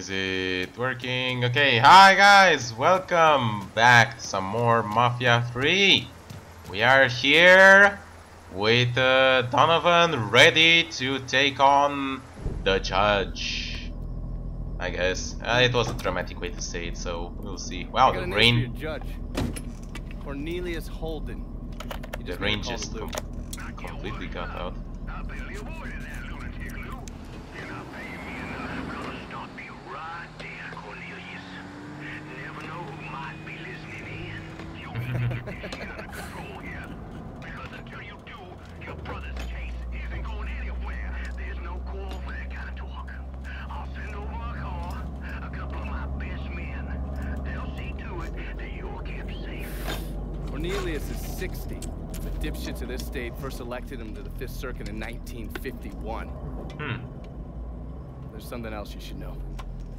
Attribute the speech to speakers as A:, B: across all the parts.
A: Is it working? Okay, hi guys! Welcome back to some more Mafia 3. We are here with Donovan ready to take on the judge. I guess. It was a dramatic way to say it, so we'll see. Wow, the rain...
B: Judge. Cornelius Holden.
A: The rain just completely got out.
B: Cornelius is 60. The dipshits of this state first elected him to the 5th Circuit in 1951. There's something else you should know.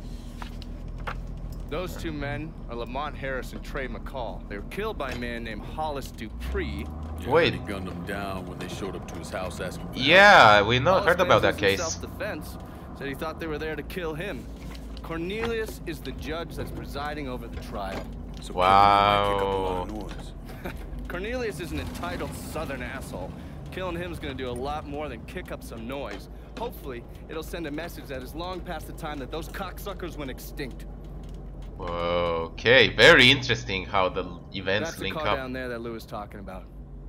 B: Those two men are Lamont Harris and Trey McCall. They were killed by a man named Hollis Dupree.
C: Yeah,
A: wait.
C: He gunned them down when they showed up to his house asking for
A: Yeah, we
B: Hollis
A: heard about that
B: in
A: case.
B: Self-defense, said he thought they were there to kill him. Cornelius is the judge that's presiding over the trial.
C: So
A: wow.
C: kick up a lot of noise.
B: Cornelius is an entitled southern asshole. Killing him is gonna do a lot more than kick up some noise. Hopefully, it'll send a message that is long past the time that those cocksuckers went extinct.
A: Okay, very interesting how the events link
B: That's the car
A: up.
B: down there that Lou was talking about.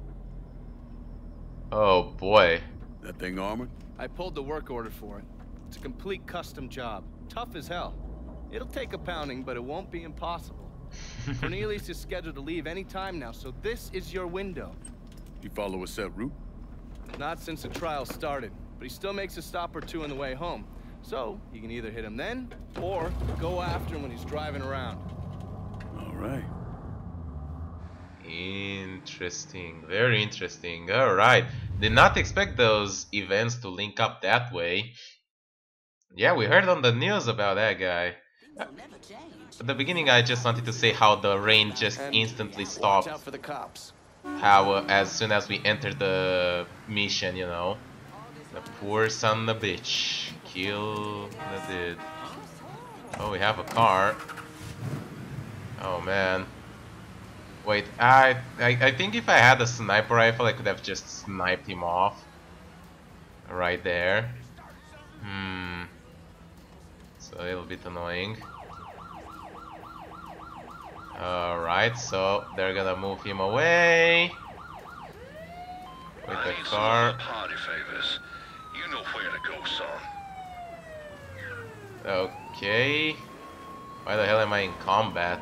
A: Oh boy.
C: That thing armored?
B: I pulled the work order for it. It's a complete custom job. Tough as hell. It'll take a pounding, but it won't be impossible. Cornelius is scheduled to leave any time now, so this is your window.
C: You follow a set route?
B: Not since the trial started, but he still makes a stop or two on the way home. So, you can either hit him then, or go after him when he's driving around.
C: All right.
A: Interesting, very interesting. All right, did not expect those events to link up that way. Yeah, we heard on the news about that guy. At the beginning, I just wanted to say how the rain just instantly stopped.
B: Watch out for the cops.
A: How as soon as we entered the mission, you know, the poor son of a bitch kill the dude. Oh, we have a car. Oh man. Wait, I think if I had a sniper rifle, I could have just sniped him off. Right there. It's a little bit annoying. Alright, so they're gonna move him away with the car.
D: Party favors. You know where to go, son.
A: Okay. Why the hell am I in combat?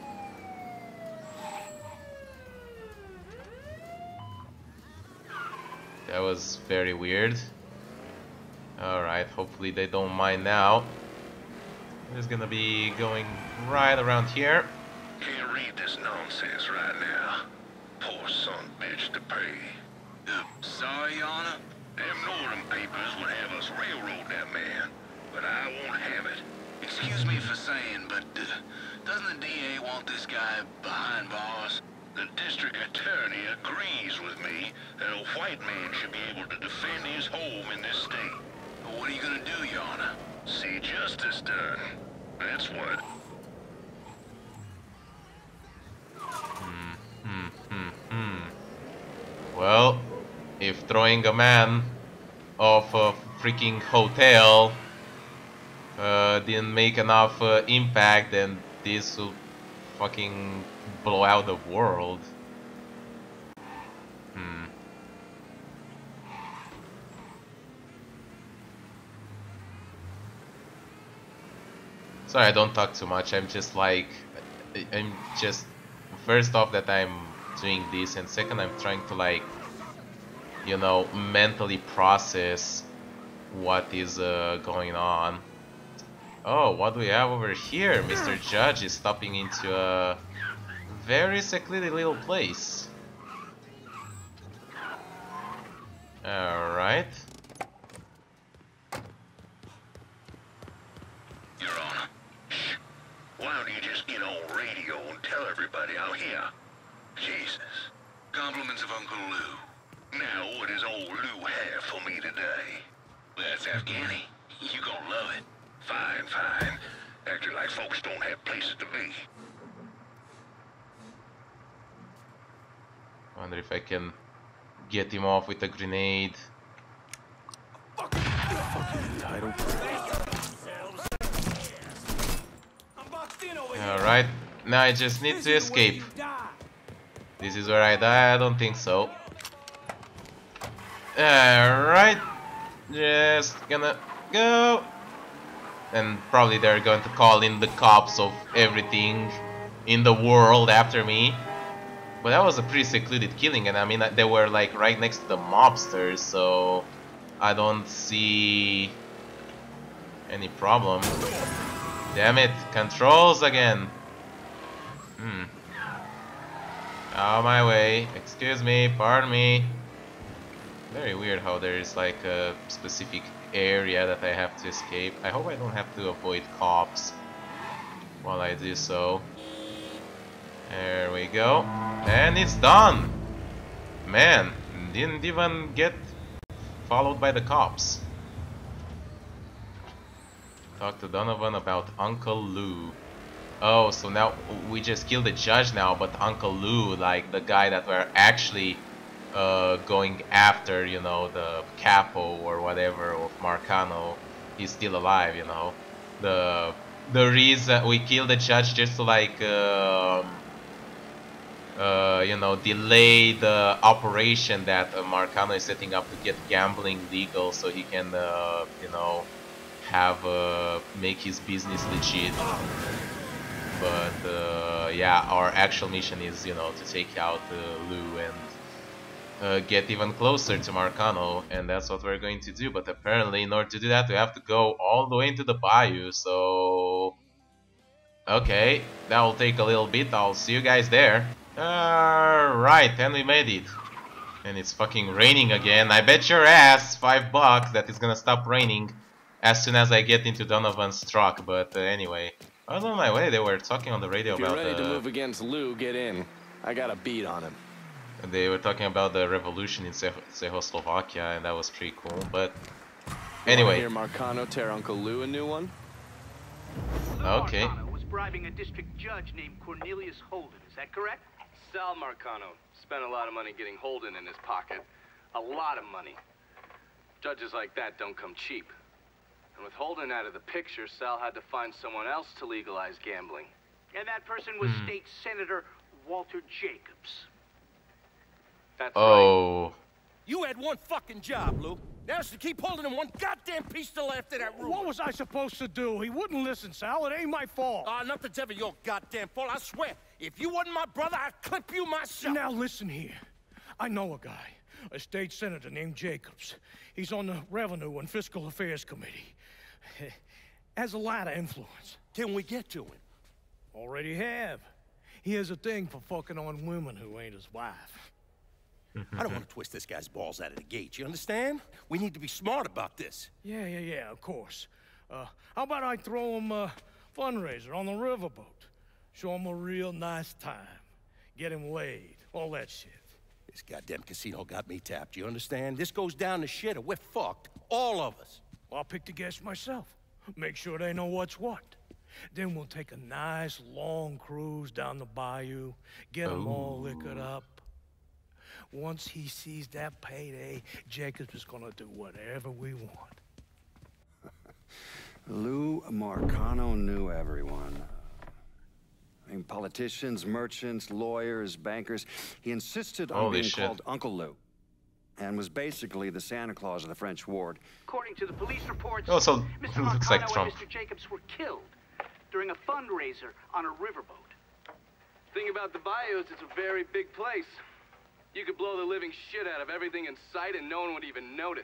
A: That was very weird. Alright, hopefully they don't mind now. I'm just gonna be going right around here.
D: Can't read this nonsense right now. Poor son bitch to pay. Sorry, Your Honor. Them northern papers would have us railroad that man, but I won't have it. Excuse me for saying, but doesn't the DA want this guy behind bars? The district attorney agrees with me that a white man should be able to defend his home in this state. But what are you gonna do, Your Honor? See justice done. That's what.
A: Well, if throwing a man off a freaking hotel didn't make enough impact, then this will fucking blow out the world. Sorry, I don't talk too much. I'm just first off that I'm doing this, and second I'm trying to, like, you know, mentally process what is going on. Oh, what do we have over here? Mr. Judge is stopping into a very secluded little place. Alright.
D: Your Honor, shh. Why don't you just get on radio and tell everybody I'm here? Jesus. Compliments of Uncle Lou. Now, what does old Lou have for me today? That's Afghani. You gonna love it. Fine, fine. folks don't have places to be.
A: Wonder if I can get him off with a grenade. Alright, now I just need to escape. This is where I die? I don't think so. Alright, just gonna go. And probably they're going to call in the cops of everything in the world after me. But that was a pretty secluded killing, and I mean they were like right next to the mobsters, so I don't see any problem. Damn it, controls again. Out of my way. Excuse me, pardon me. Very weird how there is like a specific area that I have to escape. I hope I don't have to avoid cops while I do so. There we go. And it's done! Man, didn't even get followed by the cops. Talk to Donovan about Uncle Lou. Oh, so now we just killed the judge now, but Uncle Lou, like the guy that we're actually going after, you know, the capo or whatever of Marcano, he's still alive, you know. The reason we killed the judge just to like you know, delay the operation that Marcano is setting up to get gambling legal, so he can you know, have make his business legit. But yeah, our actual mission is, you know, to take out Lou and get even closer to Marcano, and that's what we're going to do. But apparently in order to do that we have to go all the way into the bayou, so okay, that will take a little bit. I'll see you guys there. Right, and we made it. And it's fucking raining again. I bet your ass $5 that it's gonna stop raining as soon as I get into Donovan's truck. But anyway, I was on my way. They were talking on the radio about
E: If you're ready to move against Lou, get in. I got a beat on him.
A: They were talking about the revolution in Czechoslovakia, and that was pretty cool. But anyway,
E: Hear Marcano tear Uncle Lou a new one?
A: Okay.
F: Marcano was bribing a district judge named Cornelius Holden. Is that correct?
G: Sal Marcano spent a lot of money getting Holden in his pocket. A lot of money. Judges like that don't come cheap. And with Holden out of the picture, Sal had to find someone else to legalize gambling.
F: And that person was State Senator Walter Jacobs.
G: That's
A: oh,
H: You had one fucking job, Lou. That's to keep holding him one goddamn piece to left of that room.
B: What was I supposed to do? He wouldn't listen, Sal. It ain't my fault.
H: Nothing's ever your goddamn fault, I swear. If you wasn't my brother, I'd clip you myself.
B: Now listen here. I know a guy, a state senator named Jacobs. He's on the Revenue and Fiscal Affairs Committee. Has a lot of influence.
H: Can we get to him?
B: Already have. He has a thing for fucking on women who ain't his wife.
H: I don't want to twist this guy's balls out of the gate, you understand? We need to be smart about this.
B: Yeah, of course. How about I throw him a fundraiser on the riverboat? Show him a real nice time. Get him laid. All that shit.
H: This goddamn casino got me tapped, you understand? This goes down the shitter. We're fucked. All of us.
B: I'll pick the guests myself. Make sure they know what's what. Then we'll take a nice long cruise down the bayou. Get them all liquored up. Once he sees that payday, Jacobs is gonna do whatever we want.
I: Lou Marcano knew everyone. I mean, politicians, merchants, lawyers, bankers. He insisted on being called Uncle Lou, and was basically the Santa Claus of the French ward.
F: According to the police reports,
A: also
F: Mr.
A: looks
F: Marcano
A: like
F: and
A: Trump.
F: Mr. Jacobs were killed during a fundraiser on a riverboat.
G: Thing about the bayou is it's a very big place. You could blow the living shit out of everything in sight and no one would even notice.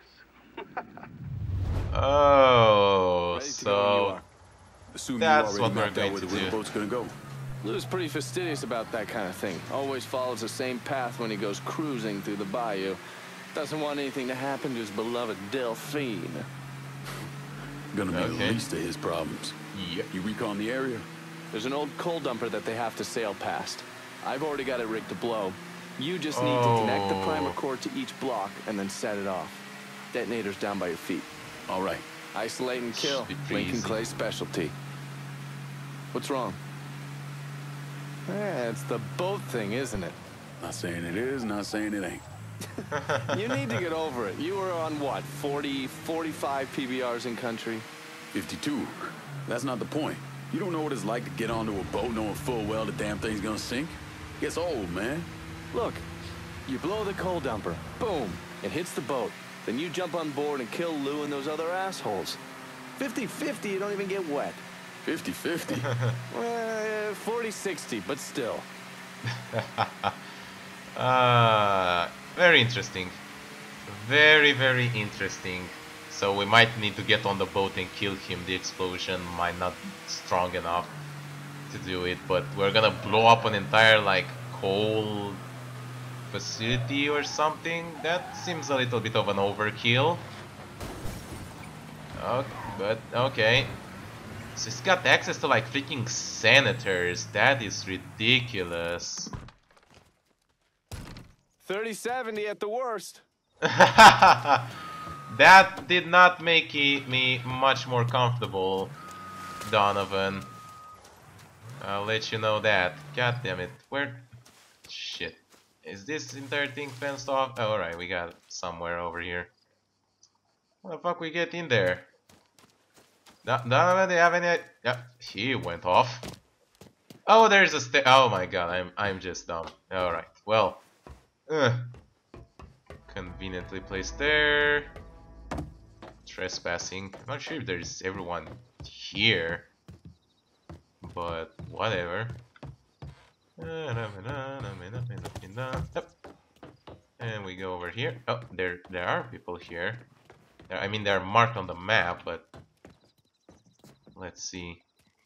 A: Oh, so
C: Assume
A: that's
C: you
A: what
C: already
A: we're
C: mapped out
A: going
C: where
A: to
C: the
A: do.
C: riverboat's gonna go.
E: Lou's pretty fastidious about that kind of thing. Always follows the same path when he goes cruising through the bayou. Doesn't want anything to happen to his beloved Delphine.
C: Gonna be the least of his problems.
A: Yep.
C: You recon the area?
E: There's an old coal dumper that they have to sail past. I've already got it rigged to blow. You just need to connect the primer cord to each block and then set it off. Detonator's down by your feet.
C: All right.
E: Isolate and kill.
A: Should be pretty
E: Lincoln
A: easy.
E: Clay's specialty. What's wrong? It's the boat thing, isn't it?
C: Not saying it is, not saying it ain't.
E: You need to get over it. You were on what, 40, 45 PBRs in country?
C: 52. That's not the point. You don't know what it's like to get onto a boat knowing full well the damn thing's gonna sink. Gets old, man.
E: Look, you blow the coal dumper. Boom. It hits the boat. Then you jump on board and kill Lou and those other assholes. 50-50, you don't even get wet.
C: 50-50?
E: 40-60, but still.
A: Very interesting. Very, very interesting. So we might need to get on the boat and kill him. The explosion might not be strong enough to do it, but we're gonna blow up an entire like coal facility or something. That seems a little bit of an overkill. Okay, but okay. So he's got access to like freaking senators. That is ridiculous.
E: 30-70 at the worst.
A: That did not make me much more comfortable, Donovan. I'll let you know that. God damn it. Where? Shit. Is this entire thing fenced off? Oh, alright, we got it somewhere over here. How the fuck we get in there? Donovan, do you have any? Yeah, he went off. Oh, there's a oh my god, I'm just dumb. Alright, well. Conveniently placed there. Trespassing. I'm not sure if there's everyone here, but whatever. And we go over here. Oh, there are people here. I mean, they're marked on the map, but let's see.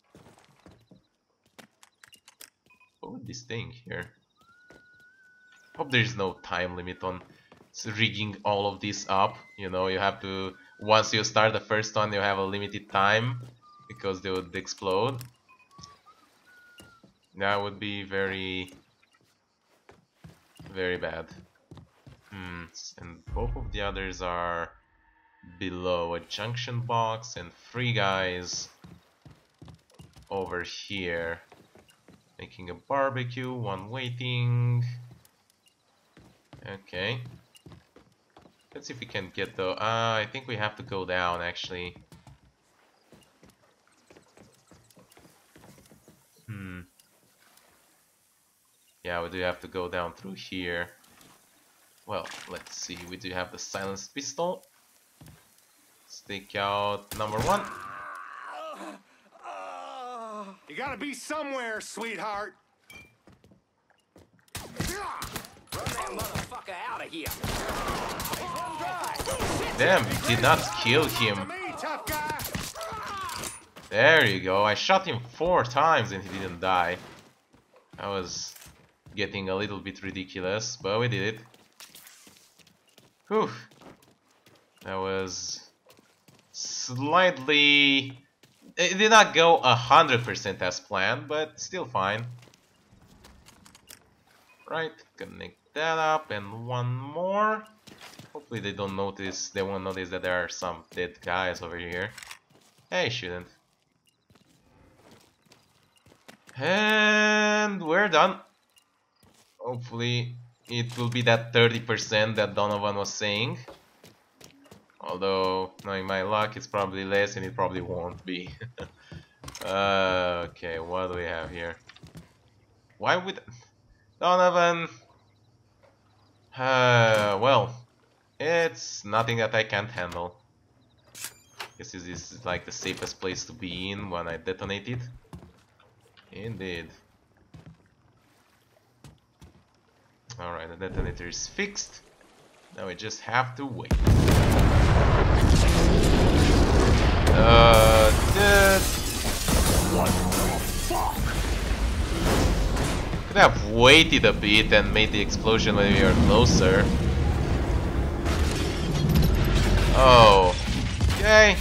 A: What would this thing here? Hope there's no time limit on rigging all of this up. You know, you have to, once you start the first one, you have a limited time because they would explode. That would be very, very bad. And both of the others are below a junction box, and 3 guys over here making a barbecue, 1 waiting. Okay. Let's see if we can get the... I think we have to go down, actually. Yeah, we do have to go down through here. Well, let's see. We do have the silenced pistol. Let's take out number 1.
H: You gotta be somewhere, sweetheart.
F: Run that motherfucker out of here.
A: Damn, did not kill him. There you go. I shot him 4 times and he didn't die. That was getting a little bit ridiculous, but we did it. Whew. That was slightly... It did not go 100% as planned, but still fine. Right, connect that up, and 1 more. Hopefully they don't notice, they won't notice that there are some dead guys over here. Hey, shouldn't. And we're done. Hopefully it will be that 30% that Donovan was saying. Although, knowing my luck, it's probably less and it probably won't be. Okay, what do we have here? Why would... Donovan... well, it's nothing that I can't handle. Guess this is like the safest place to be in when I detonate it. Indeed. Alright, the detonator is fixed. Now we just have to wait. Dude. What the fuck? Could have waited a bit and made the explosion when we were closer. Oh. Okay.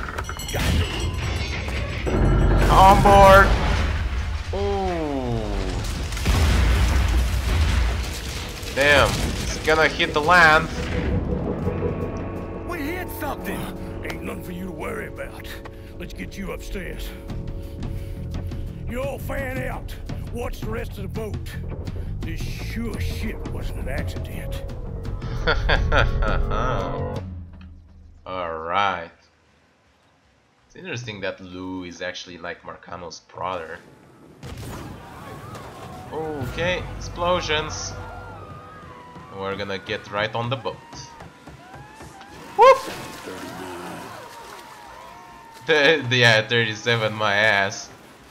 A: On board. Ooh. Damn. It's gonna hit the land.
H: We hit something. Ain't nothing for you to worry about. Let's get you upstairs. You all fan out. Watch the rest of the boat. This sure shit wasn't an accident.
A: Alright. It's interesting that Lou is actually like Marcano's brother. Okay, explosions. We're gonna get right on the boat. Whoop! Yeah, 37 my ass.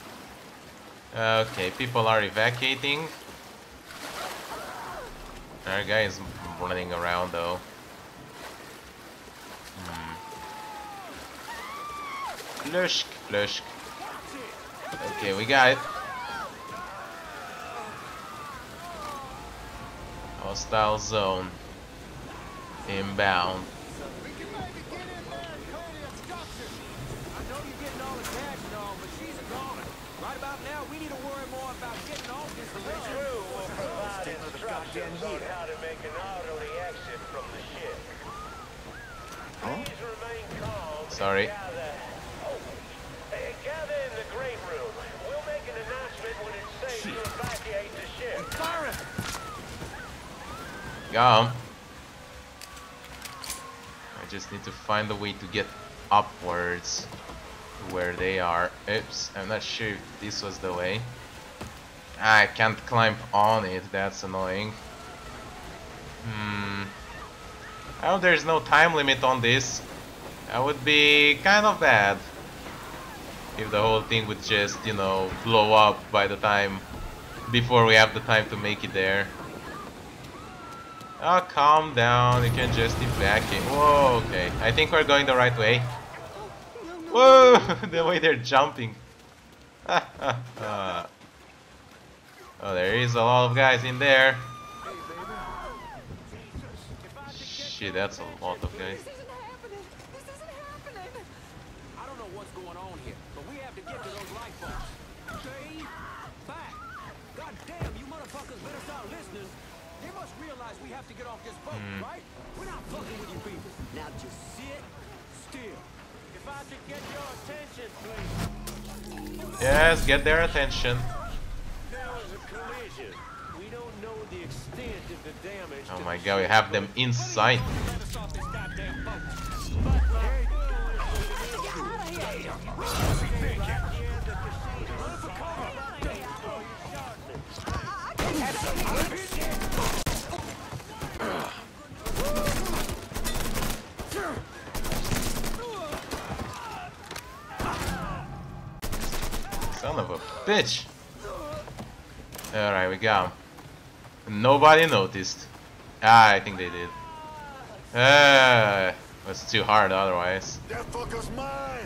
A: Okay, people are evacuating. Our guy is running around though. Flushk, flushk. Okay, we got it. Hostile zone. Inbound. Sorry.
D: Gather in the great room. We'll make an announcement when it's safe to evacuate the ship. Fire!
A: Yeah. I just need to find a way to get upwards to where they are. Oops, I'm not sure if this was the way. I can't climb on it, that's annoying. I hope there's no time limit on this. That would be kind of bad. If the whole thing would just, you know, blow up by the time, before we have the time to make it there. Oh, calm down, you can just evacuate. Whoa, okay. I think we're going the right way. Whoa, the way they're jumping. Oh, there is a lot of guys in there. Shit, that's a lot of guys.
J: We have to get off this boat, right? We're not fucking with you people. Now just sit still. If I could get your attention, please.
A: Yes, get their attention.
J: There was a collision. We don't know the extent of the damage.
A: Oh my god, we have them inside. Son of a bitch. Alright, we got him. Nobody noticed. Ah, I think they did. It was too hard otherwise.
K: That fucker's mine.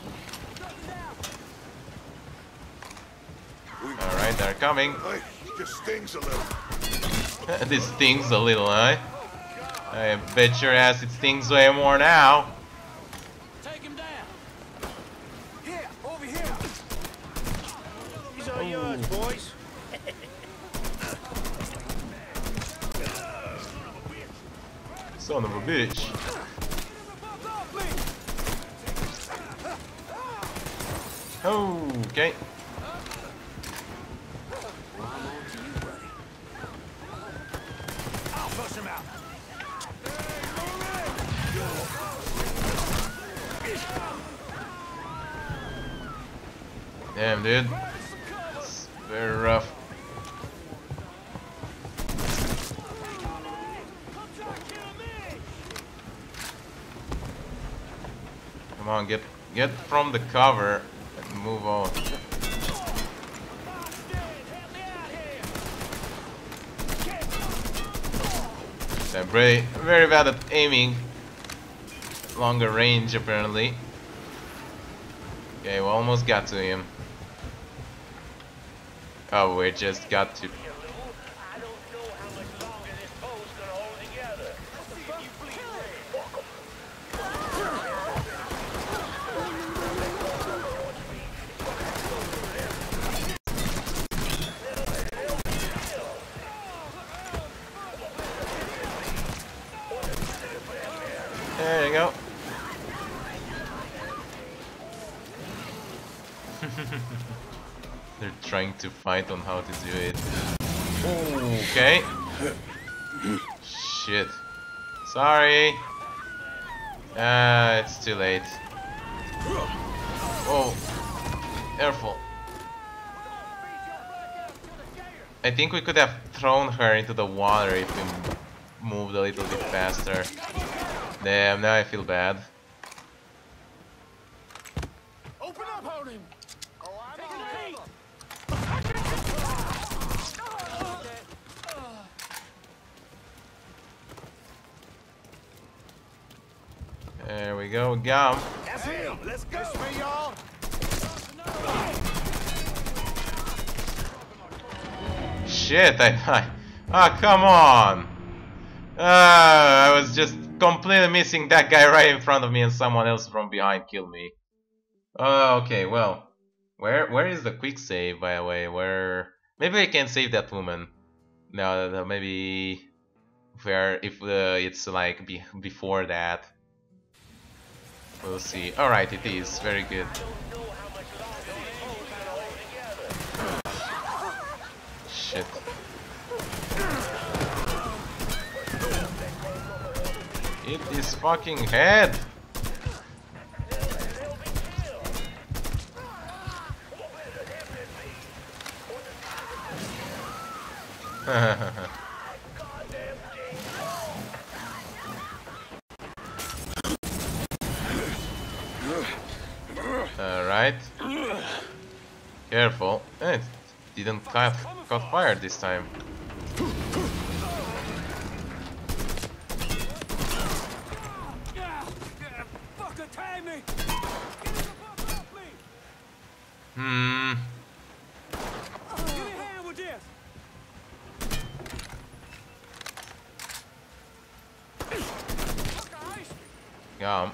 A: Alright, they're coming.
K: Hey, just stings a little.
A: This stings a little, huh? I bet your ass it stings way more now.
J: Take him down. Here, over here. These are yours, boys.
A: Son of a bitch. Okay.
J: I'll push him out.
A: Damn, dude. It's very rough. Come on, get from the cover and move on. I'm very bad at aiming. Longer range apparently. Okay, we almost got to him. Oh, we just got to. There you go. They're trying to fight on how to do it. Okay. Shit. Sorry. It's too late. Oh. Careful. I think we could have thrown her into the water if we moved a little bit faster. Damn, now I feel bad.
J: Open up on him. Oh, I'm
A: There we go, Gum.
J: That's him. Let's go. This way, y'all.
A: Shit, ah, come on! I was just completely missing that guy right in front of me and someone else from behind killed me. Okay, well, where is the quick save, by the way? Where maybe I can save that woman. No, maybe if it's like before that. We'll see. All right, it is very good. Shit. Hit his fucking head! Alright. Careful. It didn't caught fire this time. Yum.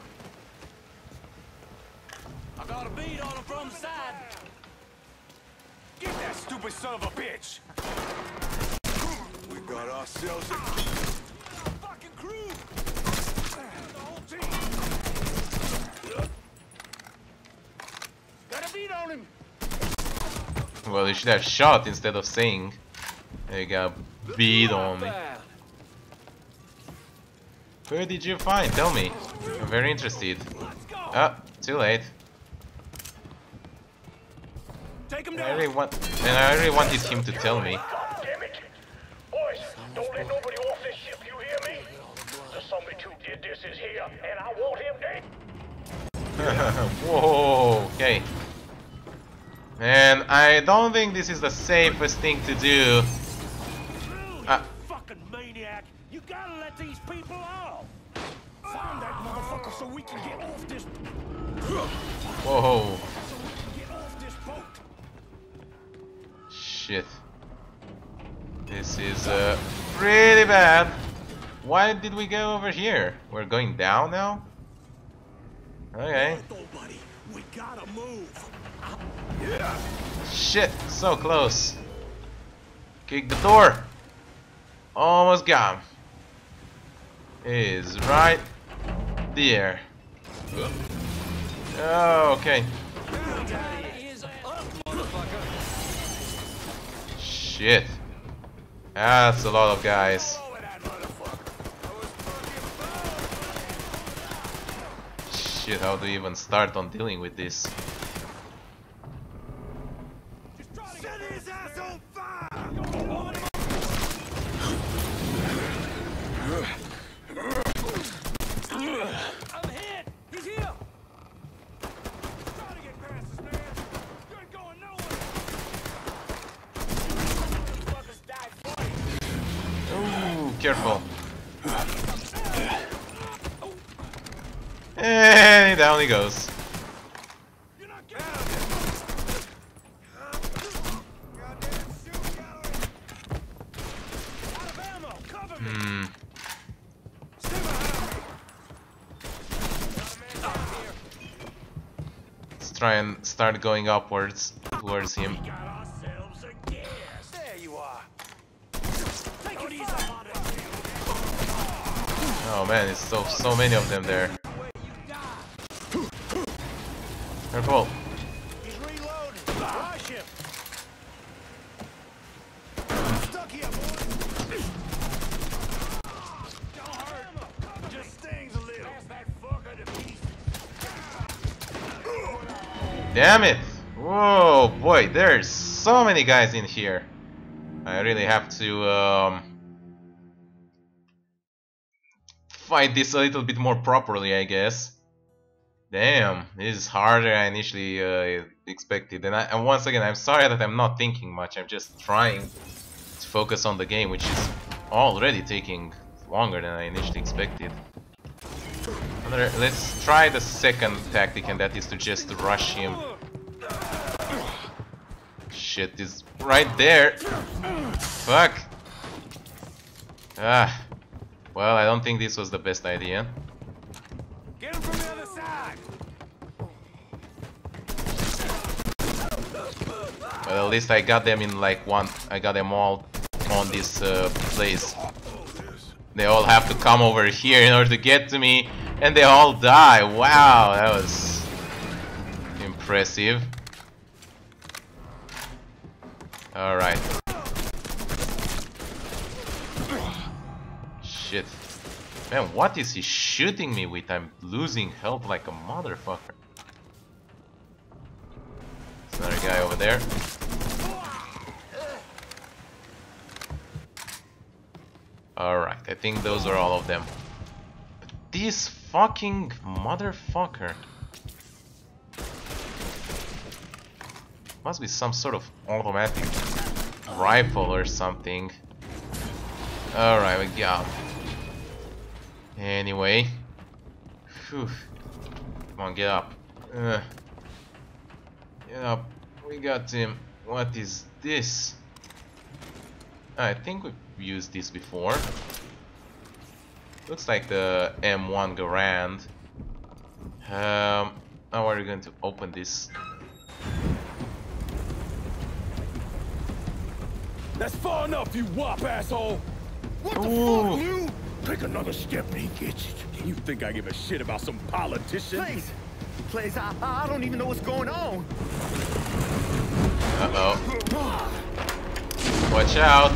J: I got a beat on him from the side. Get that stupid son of a bitch.
K: We got ourselves a
J: fucking crew. The whole team. Got a beat on him.
A: Well, you should have shot instead of saying. You got beat on me. Who did you find? Tell me. I'm very interested. Ah, too late.
J: Take him
A: I really wanted him to tell me.
L: God damn it. Boys, don't let nobody off this ship, you hear me? The zombie who did this is here, and I want him dead.
A: Whoa, okay. And I don't think this is the safest thing to do.
J: Fucking maniac! You gotta let these people off! Find that motherfucker so we can get off this.
A: Whoa.
J: So we can get off this boat.
A: Shit. This is pretty bad. Why did we go over here? We're going down now? Okay.
J: Buddy, we gotta move.
A: Yeah. Shit, so close. Kick the door. Almost gone. Is right there. Oh, okay. Shit. That's a lot of guys. Shit, how do you even start on dealing with this?
J: Set his ass on fire! I'm hit! He's here! Try to get past this man! You ain't going nowhere! Fuckers died for you!
A: Ooh, careful. And down he goes. Let's try and start going upwards towards him.
J: There you are.
A: Oh man, it's so many of them there. Careful.
J: He's reloading. Rush him. here, boy. Don't hurt. Just stings a little. Pass that fucker to pieces.
A: Damn it! Whoa, boy, there's so many guys in here. I really have to fight this a little bit more properly, I guess. Damn, this is harder than I initially expected. And once again, I'm sorry that I'm not thinking much. I'm just trying to focus on the game, which is already taking longer than I initially expected. Let's try the second tactic, and that is to just rush him. Shit is right there. Fuck. Ah. Well, I don't think this was the best idea.
J: Get him from the other side.
A: Well, at least I got them in like one. I got them all on this place. They all have to come over here in order to get to me, and they all die. Wow, that was impressive. All right. Shit. Man, what is he shooting me with? I'm losing health like a motherfucker. There's another guy over there. Alright, I think those are all of them. But this fucking motherfucker. Must be some sort of automatic rifle or something. Alright, we got him. Anyway. Whew. Come on, get up. Get up. We got him. What is this? I think we've used this before. Looks like the M1 Garand. How are we going to open this?
J: That's far enough, you wop asshole! What the
A: Ooh.
J: fuck, you? Take another step and he gets you. You think I give a shit about some politician?
B: Please, I don't even know what's going on.
A: Uh-oh. Watch out.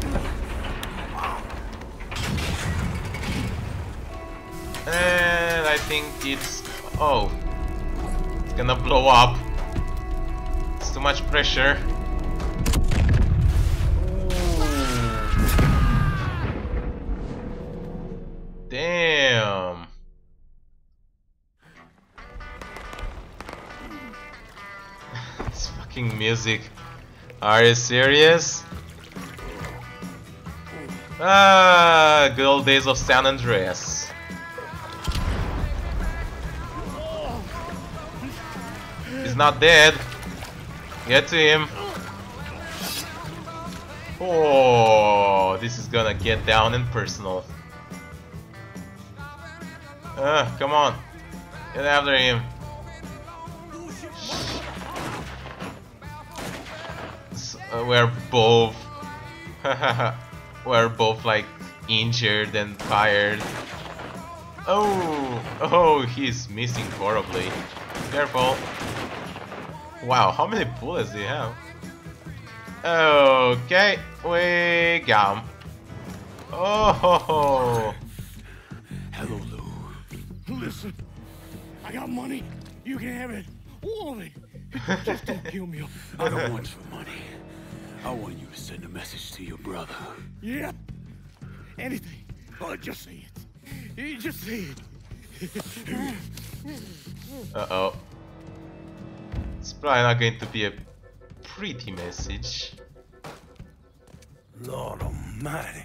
A: And I think it's... Oh. It's gonna blow up. It's too much pressure. Damn. This fucking music. Are you serious? Ah, good old days of San Andreas. He's not dead. Get to him. Oh, this is gonna get down and personal. Come on. Get after him. We're both... we're both like injured and tired. Oh, he's missing horribly. Careful. Wow, how many bullets do you have? Okay, we got him. Oh.
J: Hello, Lou. Listen, I got money. You can have it. All of it. Just don't kill me.
C: I don't want your money. I want you to send a message to your brother.
J: Yeah. Anything. Oh, just say it. You just say it.
A: Uh-oh. It's probably not going to be a pretty message.
J: Lord Almighty.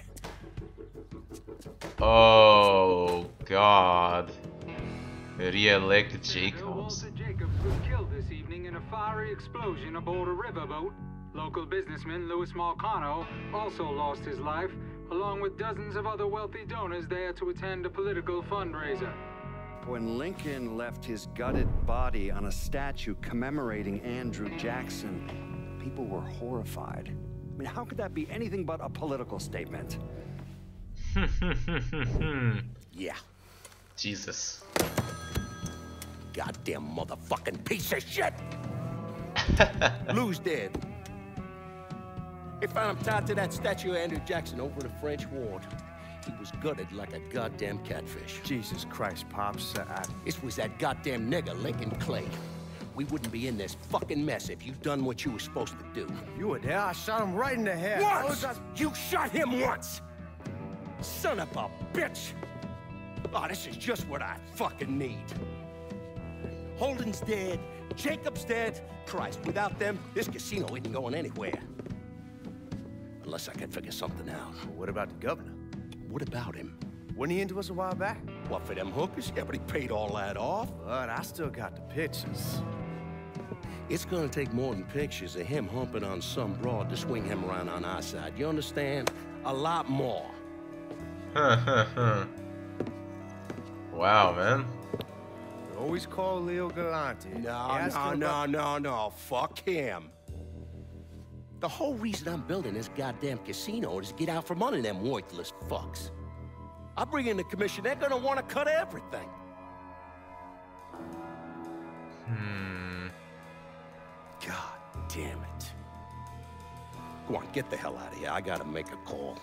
A: Oh God. Re-elect Jacobs.
M: Walter Jacobs was killed this evening in a fiery explosion aboard a riverboat. Local businessman Louis Marcano also lost his life, along with dozens of other wealthy donors there to attend a political fundraiser.
I: When Lincoln left his gutted body on a statue commemorating Andrew Jackson, people were horrified. I mean, how could that be anything but a political statement?
H: Yeah.
A: Jesus.
H: Goddamn motherfucking piece of shit! Lou's dead. They found him tied to that statue of Andrew Jackson over in the French Ward. He was gutted like a goddamn catfish.
B: Jesus Christ, Pops.
H: This was that goddamn nigger, Lincoln Clay. We wouldn't be in this fucking mess if you'd done what you were supposed to do.
B: You were there? I shot him right in the head.
H: Once! You shot him once! Son of a bitch! Oh, this is just what I fucking need. Holden's dead. Jacob's dead. Christ, without them, this casino isn't going anywhere. Unless I can figure something out.
B: Well, what about the governor?
H: What about him?
B: Wasn't he into us a while back?
H: What, for them hookers? Yeah, but he paid all that off.
B: But I still got the pictures.
H: It's gonna take more than pictures of him humping on some broad to swing him around on our side. You understand? A lot more.
A: Wow, man.
B: We always call Leo Galante.
H: No. Fuck him. The whole reason I'm building this goddamn casino is to get out from under them worthless fucks. I bring in the commission, they're gonna want to cut everything. God damn it. Go on, get the hell out of here. I gotta make a call.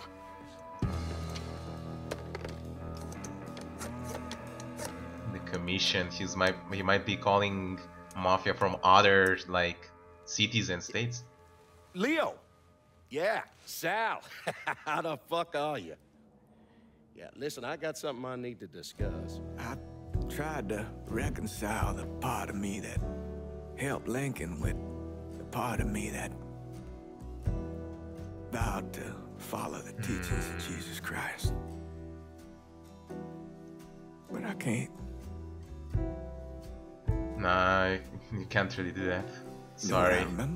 A: The commission, he might be calling Mafia from other, like, cities and states.
H: Leo! Yeah, Sal. How the fuck are you? Yeah, listen, I got something I need to discuss.
N: I tried to reconcile the part of me that helped Lincoln with the part of me that vowed to follow the teachings of Jesus Christ. But I can't.
A: Nah, you can't really do that. Sorry.
N: You know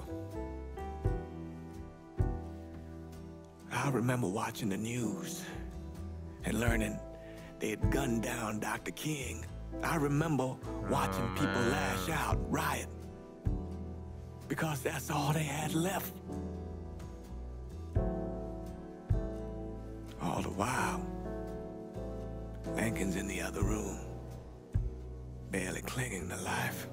N: I remember watching the news and learning they had gunned down Dr. King. I remember watching people lash out, riot, because that's all they had left. All the while, Lincoln's in the other room, barely clinging to life.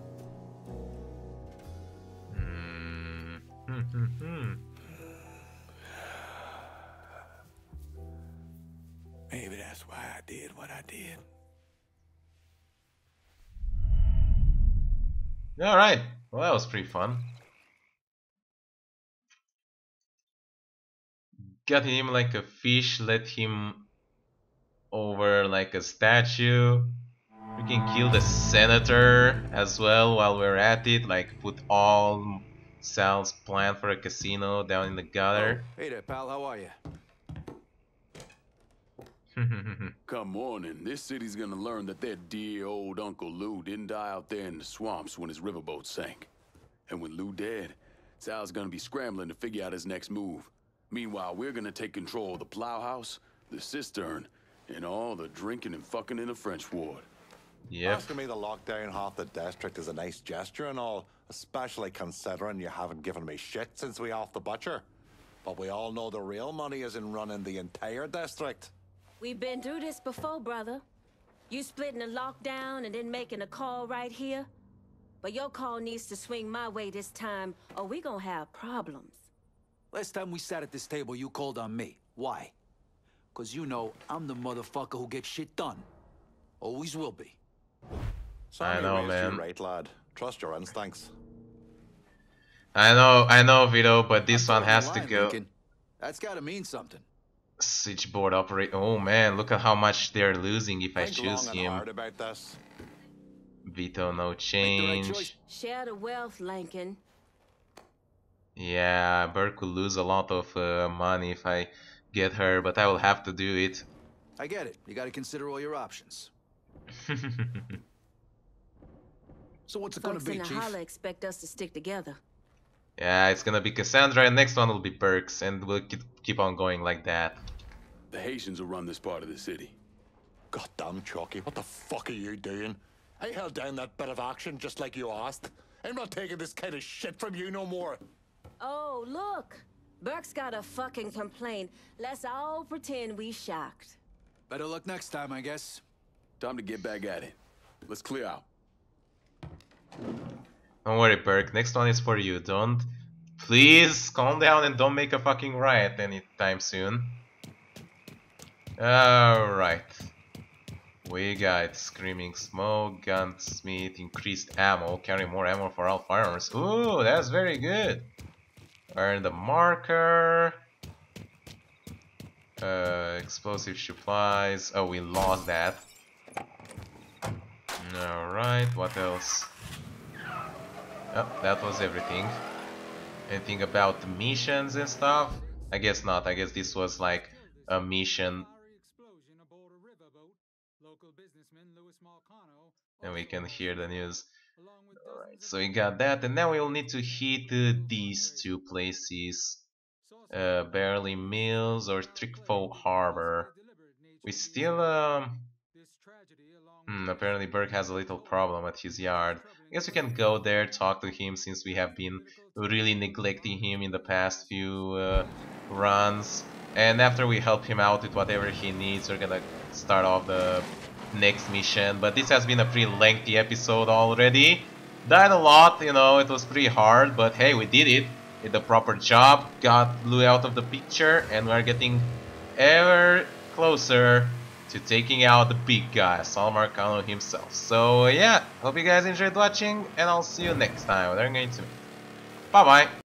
N: Maybe that's why I did what I did.
A: Alright, well that was pretty fun. Got him like a fish, let him over like a statue. We can kill the senator as well while we're at it, like put all Sal's plan for a casino down in the gutter.
O: Oh, hey there, pal, how are you?
C: Come morning, this city's gonna learn that their dear old Uncle Lou didn't die out there in the swamps when his riverboat sank. And with Lou dead, Sal's gonna be scrambling to figure out his next move. Meanwhile, we're gonna take control of the plowhouse, the cistern, and all the drinking and fucking in the French ward.
A: Yeah.
P: Asking me to lock down half the district is a nice gesture and all, especially considering you haven't given me shit since we off the butcher. But we all know the real money is in running the entire district.
Q: We've been through this before, brother. You splitting a lockdown and then making a call right here. But your call needs to swing my way this time, or we gonna have problems.
O: Last time we sat at this table, you called on me. Why? Because you know I'm the motherfucker who gets shit done. Always will be.
A: I know, man.
P: You're right, lad. Trust your instincts.
A: I know, Vito, but this one has to go.
O: Lincoln. That's gotta mean something.
A: Switchboard operator. Oh man, look at how much they're losing if I choose him.
P: Hard about this.
A: Vito, no change.
Q: Share the wealth, Lincoln.
A: Yeah, Burke will lose a lot of money if I get her, but I will have to do it.
O: I get it. You gotta consider all your options. So what's it gonna be,
Q: Chief? Folks in the holla expect us to stick together.
A: Yeah, it's gonna be Cassandra, and next one will be Burks, and we'll keep on going like that.
C: The Haitians will run this part of the city.
P: Goddamn, Chucky, what the fuck are you doing? I held down that bit of action just like you asked. I'm not taking this kind of shit from you no more.
Q: Oh, look. Burke's got a fucking complaint. Let's all pretend we shocked.
O: Better luck next time, I guess.
C: Time to get back at it. Let's clear out.
A: Don't worry, Burke. Next one is for you. Don't Please calm down and don't make a fucking riot anytime soon. Alright. We got Screaming Smoke, Gunsmith, increased ammo, carry more ammo for all firearms. Ooh, that's very good. Earn the marker. Explosive supplies. Oh, we lost that. Alright, what else? Oh, that was everything. Anything about the missions and stuff? I guess not. I guess this was like a mission. And we can hear the news. Alright, so we got that, and now we'll need to hit these two places. Barely Mills or Trickfold Harbor. We still apparently Burke has a little problem at his yard. I guess we can go there, talk to him, since we have been really neglecting him in the past few runs. And after we help him out with whatever he needs, we're gonna start off the next mission. But this has been a pretty lengthy episode already. Died a lot, you know, it was pretty hard, but hey, we did it. Did the proper job, got Lou out of the picture, and we're getting ever closer to taking out the big guy, Sal Marcano himself. So yeah, hope you guys enjoyed watching, and I'll see you next time. We're going to bye bye.